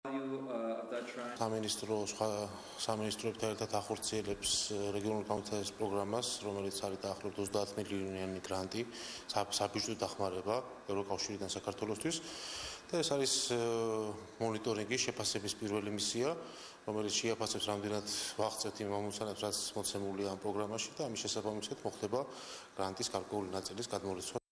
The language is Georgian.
სამინისტროებთან ერთად ახორციელებს რეგიონულ განვითარების პროგრამას, რომელიც არის დაახლოებით 30 მილიონიანი გრანტი, საბიუჯეტო დახმარება ევროკავშირიდან საქართველოსთვის. და ეს არის მონიტორინგის შეფასების პირველი მისია, რომელიც შეაფასებს რამდენად ვაღწევთ იმ ამოცანებს, რაც მოცემულია ამ პროგრამაში და ამის შესაბამისად მოხდება გრანტის გარკვეული ნაწილის გადმორიცვა.